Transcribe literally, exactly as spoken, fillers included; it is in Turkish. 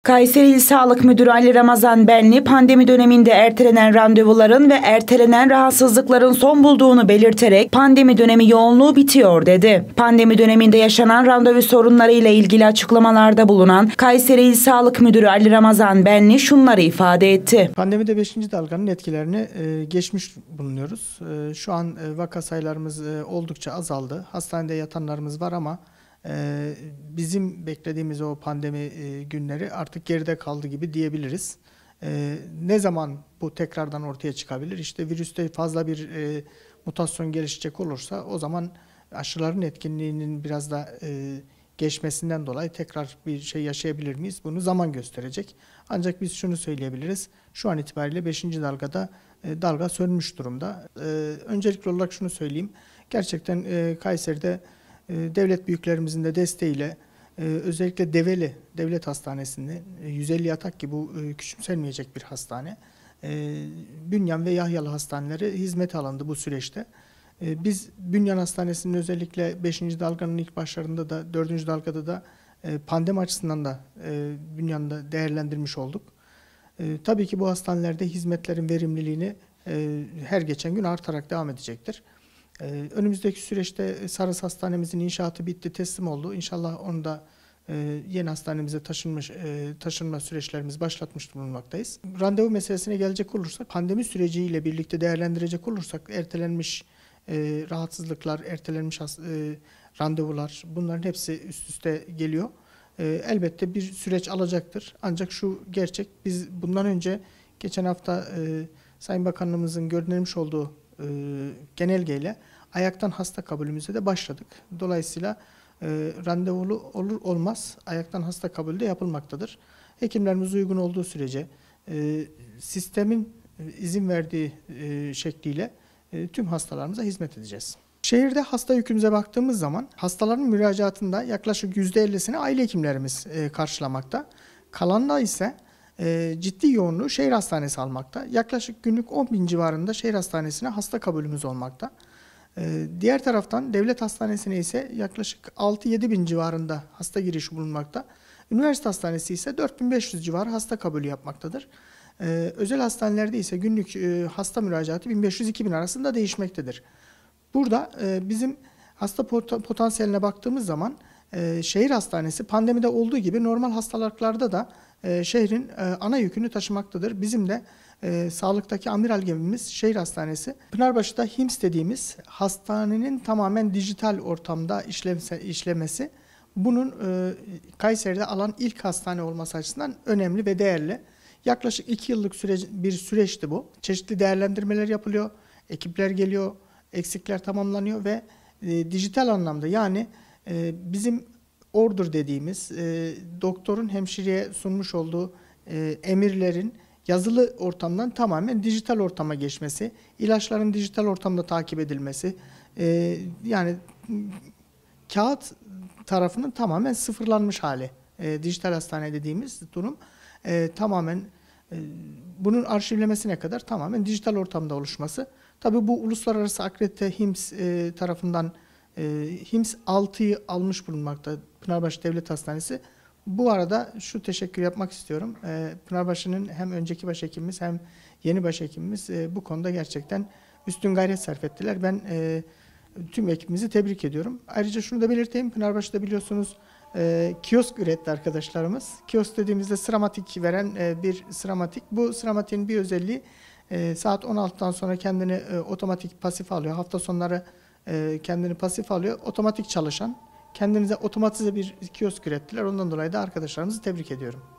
Kayseri İl Sağlık Müdürü Ali Ramazan Benli, pandemi döneminde ertelenen randevuların ve ertelenen rahatsızlıkların son bulduğunu belirterek pandemi dönemi yoğunluğu bitiyor dedi. Pandemi döneminde yaşanan randevu sorunları ile ilgili açıklamalarda bulunan Kayseri İl Sağlık Müdürü Ali Ramazan Benli şunları ifade etti. Pandemide beşinci dalganın etkilerini e, geçmiş bulunuyoruz. E, şu an e, vaka sayılarımız e, oldukça azaldı. Hastanede yatanlarımız var ama Ee, bizim beklediğimiz o pandemi e, günleri artık geride kaldı gibi diyebiliriz. Ee, ne zaman bu tekrardan ortaya çıkabilir? İşte virüste fazla bir e, mutasyon gelişecek olursa o zaman aşıların etkinliğinin biraz da e, geçmesinden dolayı tekrar bir şey yaşayabilir miyiz? Bunu zaman gösterecek. Ancak biz şunu söyleyebiliriz. Şu an itibariyle beşinci dalgada e, dalga sönmüş durumda. E, öncelikli olarak şunu söyleyeyim. Gerçekten e, Kayseri'de devlet büyüklerimizin de desteğiyle özellikle Develi Devlet Hastanesi'nde yüz elli yatak ki bu küçümsenmeyecek bir hastane. Bünyan ve Yahyalı hastaneleri hizmete alındı bu süreçte. Biz Bünyan Hastanesi'nin özellikle beşinci dalganın ilk başlarında da dördüncü dalgada da pandemi açısından da Bünyan'da değerlendirmiş olduk. Tabii ki bu hastanelerde hizmetlerin verimliliğini her geçen gün artarak devam edecektir. Ee, önümüzdeki süreçte Sarız Hastanemizin inşaatı bitti, teslim oldu. İnşallah onu da e, yeni hastanemize taşınmış, e, taşınma süreçlerimizi başlatmış bulunmaktayız. Randevu meselesine gelecek olursak, pandemi süreciyle birlikte değerlendirecek olursak, ertelenmiş e, rahatsızlıklar, ertelenmiş e, randevular, bunların hepsi üst üste geliyor. E, elbette bir süreç alacaktır. Ancak şu gerçek, biz bundan önce geçen hafta e, Sayın Bakanlığımızın göndermiş olduğu E, genelgeyle ayaktan hasta kabulümüze de başladık. Dolayısıyla e, randevulu olur olmaz ayaktan hasta kabulü de yapılmaktadır. Hekimlerimiz uygun olduğu sürece e, sistemin e, izin verdiği e, şekliyle e, tüm hastalarımıza hizmet edeceğiz. Şehirde hasta yükümüze baktığımız zaman hastaların müracaatında yaklaşık yüzde ellisini aile hekimlerimiz e, karşılamakta. Kalanla ise E, ciddi yoğunluğu şehir hastanesi almakta. Yaklaşık günlük on bin civarında şehir hastanesine hasta kabulümüz olmakta. E, diğer taraftan devlet hastanesine ise yaklaşık altı yedi bin civarında hasta girişi bulunmakta. Üniversite hastanesi ise dört bin beş yüz civarı hasta kabulü yapmaktadır. E, özel hastanelerde ise günlük e, hasta müracaatı bin beş yüz iki bin arasında değişmektedir. Burada e, bizim hasta pot potansiyeline baktığımız zaman e, şehir hastanesi pandemide olduğu gibi normal hastalıklarda da e, şehrin e, ana yükünü taşımaktadır. Bizim de e, sağlıktaki amiral gemimiz şehir hastanesi. Pınarbaşı'da H I M S dediğimiz hastanenin tamamen dijital ortamda işlemse, işlemesi bunun e, Kayseri'de alan ilk hastane olması açısından önemli ve değerli. Yaklaşık iki yıllık süreç, bir süreçti bu. Çeşitli değerlendirmeler yapılıyor, ekipler geliyor, eksikler tamamlanıyor ve e, dijital anlamda yani e, bizim order dediğimiz e, doktorun hemşireye sunmuş olduğu e, emirlerin yazılı ortamdan tamamen dijital ortama geçmesi, ilaçların dijital ortamda takip edilmesi, e, yani kağıt tarafının tamamen sıfırlanmış hali. E, dijital hastane dediğimiz durum e, tamamen e, bunun arşivlemesine kadar tamamen dijital ortamda oluşması. Tabii bu uluslararası akredite H I M S e, tarafından e, H I M S altıyı almış bulunmakta Pınarbaşı Devlet Hastanesi. Bu arada şu teşekkür yapmak istiyorum. E, Pınarbaşı'nın hem önceki başhekimimiz hem yeni başhekimimiz e, bu konuda gerçekten üstün gayret sarf ettiler. Ben e, tüm ekibimizi tebrik ediyorum. Ayrıca şunu da belirteyim. Pınarbaşı'da biliyorsunuz e, kiosk üretti arkadaşlarımız. Kiosk dediğimizde sıramatik veren e, bir sıramatik. Bu sıramatiğin bir özelliği e, saat on altıdan sonra kendini e, otomatik pasif alıyor. Hafta sonları e, kendini pasif alıyor. Otomatik çalışan, kendinize otomatize bir kiosk ürettiler. Ondan dolayı da arkadaşlarımızı tebrik ediyorum.